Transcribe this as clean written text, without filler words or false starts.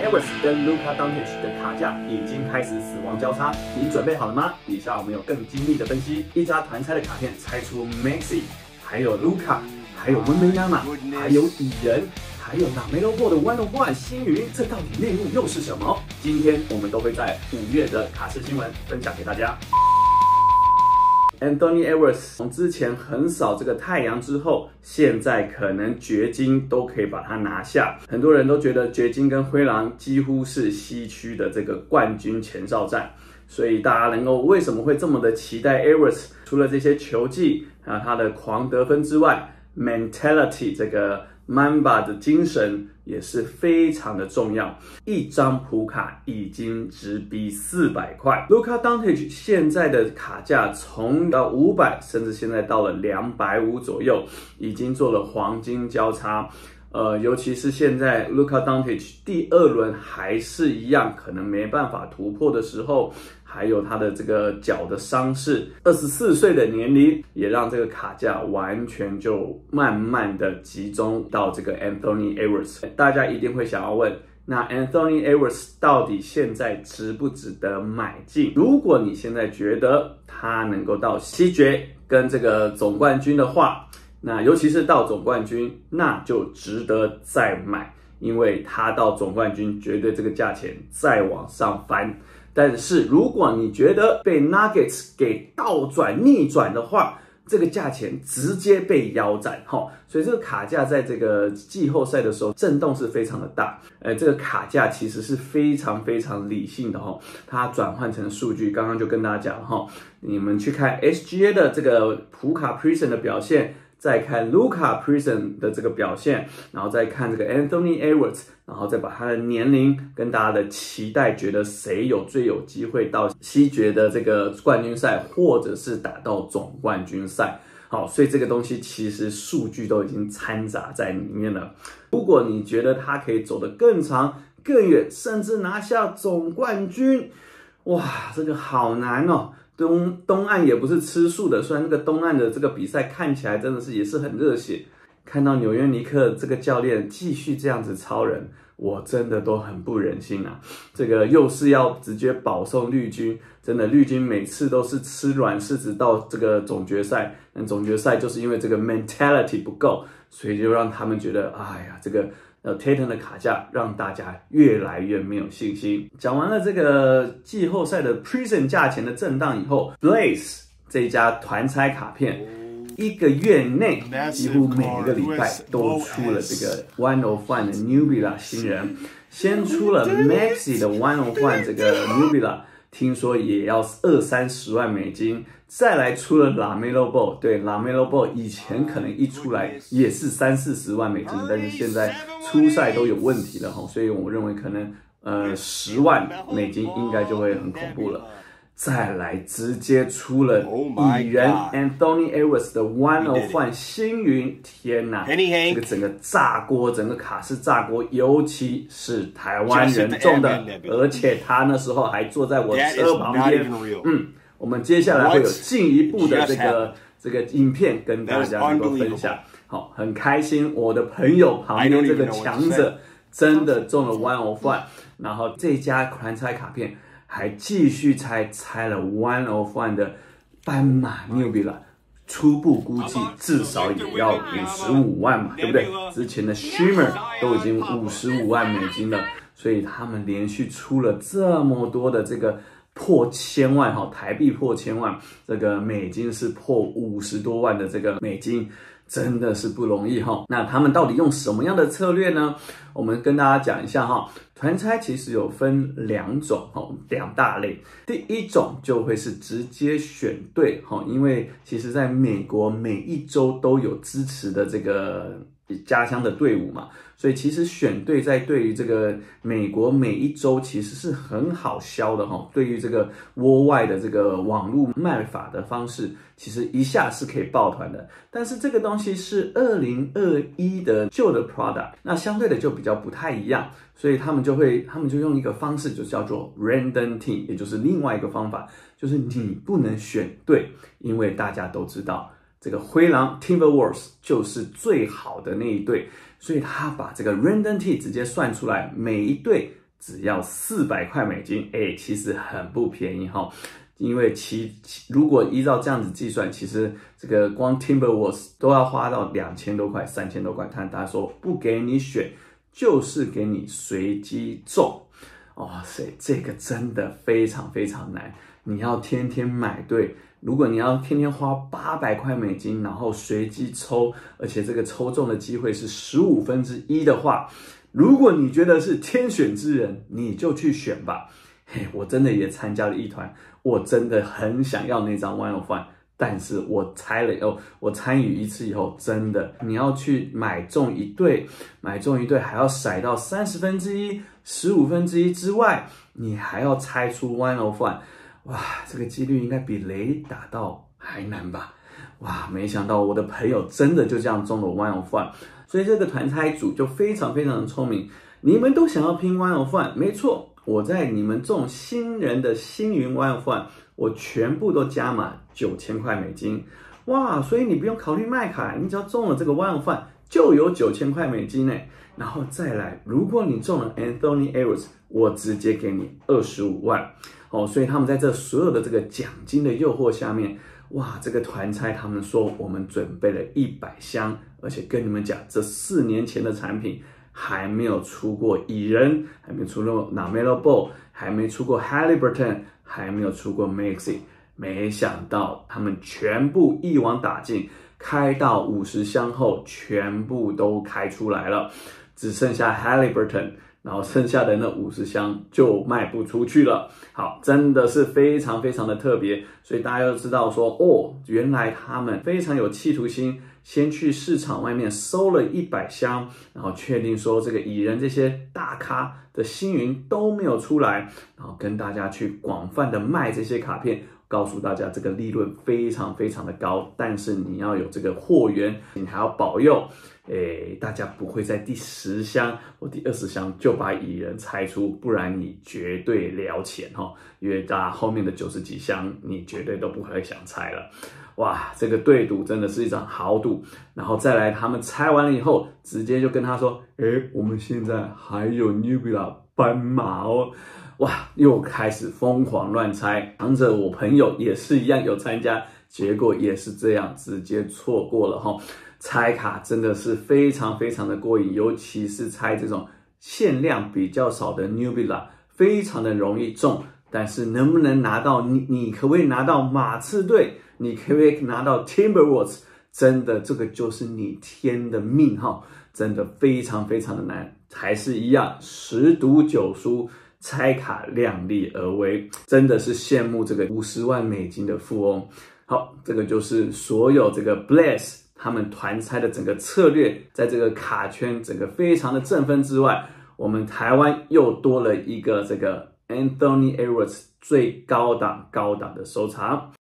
Evers 跟 Luka Doncic 的卡价已经开始死亡交叉，你准备好了吗？以下我们有更精密的分析，一张团猜的卡片猜出 Maxey， 还有 Luka， 还有Wembanyama， 还有蚁人，还有LaMelo Ball 的 One-on-One 星云，这到底内幕又是什么？今天我们都会在5月的卡式新闻分享给大家。Anthony Edwards 从之前横扫这个太阳之后，现在可能掘金都可以把它拿下。很多人都觉得掘金跟灰狼几乎是西区的这个冠军前哨战，所以大家能够为什么会这么的期待 Edwards？ 除了这些球技他的狂得分之外 ，mentality 这个 Mamba 的精神也是非常的重要。一张普卡已经直逼400块 ，Luka Doncic 现在的卡价从到500，甚至现在到了250左右，已经做了黄金交叉。尤其是现在 Luka Doncic 第2轮还是一样，可能没办法突破的时候，还有他的这个脚的伤势，24岁的年龄也让这个卡价完全就慢慢的集中到这个 Anthony Edwards。大家一定会想要问，那 Anthony Edwards 到底现在值不值得买进？如果你现在觉得他能够到西决跟这个总冠军的话，那尤其是到总冠军，那就值得再买，因为他到总冠军绝对这个价钱再往上翻。但是如果你觉得被 Nuggets 给倒转逆转的话，这个价钱直接被腰斩所以这个卡价在这个季后赛的时候震动是非常的大。这个卡价其实是非常非常理性的它转换成数据，刚刚就跟大家讲你们去看 SGA 的这个普卡 Prison 的表现，再看 Luka Prison 的这个表现，然后再看这个 Anthony Edwards， 然后再把他的年龄跟大家的期待，觉得谁最有机会到西决的这个冠军赛，或者是打到总冠军赛。好，所以这个东西其实数据都已经掺杂在里面了。如果你觉得他可以走得更长更远，甚至拿下总冠军，哇，这个好难哦。东岸也不是吃素的，虽然那个东岸的这个比赛看起来真的是也是很热血，看到纽约尼克这个教练继续这样子超人，我真的都很不忍心啊。这个又是要直接保送绿军，真的绿军每次都是吃软柿子到这个总决赛，但总决赛就是因为这个 mentality 不够，所以就让他们觉得哎呀，这个Tatum 的卡价让大家越来越没有信心。讲完了这个季后赛的 Prison 价钱的震荡以后 ，Blaze 这家团猜卡片1个月内几乎每个礼拜都出了这个 One-on-One 的 Nubila 新人，先出了 Maxey 的 One-on-One 这个 Nubila， 听说也要20-30万美金。再来出了 LaMelo Ball， 对 LaMelo Ball 以前可能一出来也是30-40万美金，但是现在出赛都有问题了所以我认为可能10万美金应该就会很恐怖了。再来直接出了蚁人 Anthony Edwards 的 One-on-One 星云，天哪，这个整个炸锅，整个卡式炸锅，尤其是台湾人中的，而且他那时候还坐在我车旁边。我们接下来会有进一步的这个影片跟大家能够分享。好，很开心，我的朋友旁边这个强者真的中了 One-on-One， 然后这家团猜卡片还继续猜了 One-on-One 的斑马 Nubila， 初步估计至少也要55万嘛，对不对？之前的 Shimmer 都已经55万美金了，所以他们连续出了这么多的这个破1000万台币破1000万，这个美金是破50多万的这个美金，真的是不容易那他们到底用什么样的策略呢？我们跟大家讲一下团猜其实有分2种2大类。第一种就会是直接选对因为其实在美国每一州都有支持的这个家乡的队伍嘛，所以其实选对在对于这个美国每一州其实是很好销的对于这个窝外的这个网络卖法的方式，其实一下是可以抱团的。但是这个东西是2021的旧的 product， 那相对的就比较不太一样，所以他们就用一个方式，就叫做 random team， 也就是另外一个方法，就是你不能选对，因为大家都知道这个灰狼 Timberwolves 就是最好的那一队，所以他把这个 random team 直接算出来，每一队只要400块美金，其实很不便宜哈。因为如果依照这样子计算，其实这个光 Timberwolves 都要花到2000多块、3000多块。但他说不给你选，就是给你随机中。哇塞，这个真的非常非常难，你要天天买对。如果你要天天花800块美金，然后随机抽，而且这个抽中的机会是1/15的话，如果你觉得是天选之人，你就去选吧。我真的也参加了一团，我真的很想要那张 One of One， 但是我猜了以后，我参与一次以后，真的你要去买中一对还要骰到1/30、1/15之外，你还要猜出 One of One， 哇，这个几率应该比雷打到还难吧？哇，没想到我的朋友真的就这样中了 One of One， 所以这个团猜组就非常非常的聪明，你们都想要拼 One of One， 没错。我在你们这种新人的星云 One of One， 我全部都加码9000块美金，哇！所以你不用考虑卖卡，你只要中了这个 One of One 就有9000块美金呢。然后再来，如果你中了 Anthony Edwards， 我直接给你25万哦。所以他们在这所有的这个奖金的诱惑下面，哇！这个团猜他们说我们准备了100箱，而且跟你们讲，这4年前的产品。还没有出过蚁人，还没出过 LaMelo Ball， 还没出过 Haliburton， 还没有出过 Maxey， 没想到他们全部一网打尽，开到50箱后，全部都开出来了，只剩下 Haliburton， 然后剩下的那50箱就卖不出去了。好，真的是非常非常的特别，所以大家要知道说，原来他们非常有企图心。先去市场外面收了100箱，然后确定说这个蚁人这些大咖的星云都没有出来，然后跟大家去广泛的卖这些卡片，告诉大家这个利润非常非常的高，但是你要有这个货源，你还要保佑，大家不会在第10箱或第20箱就把蚁人猜出，不然你绝对了钱哈，因为大家后面的90几箱你绝对都不会想猜了。哇，这个对赌真的是一场豪赌，然后再来他们猜完了以后，直接就跟他说，我们现在还有 Nebula 斑马哦，哇，又开始疯狂乱猜。强者我朋友也是一样有参加，结果也是这样，直接错过了哈。猜卡真的是非常非常的过瘾，尤其是猜这种限量比较少的 Nebula， 非常的容易中。但是能不能拿到你可不可以拿到马刺队？你可不可以拿到 Timberwolves？ 真的，这个就是你天的命哈！真的非常非常的难，还是一样10赌9输，猜卡量力而为，真的是羡慕这个50万美金的富翁。好，这个就是所有这个 Bless 他们团猜的整个策略，在这个卡圈整个非常的振奋之外，我们台湾又多了一个这个 Anthony Edwards 最高档的收藏。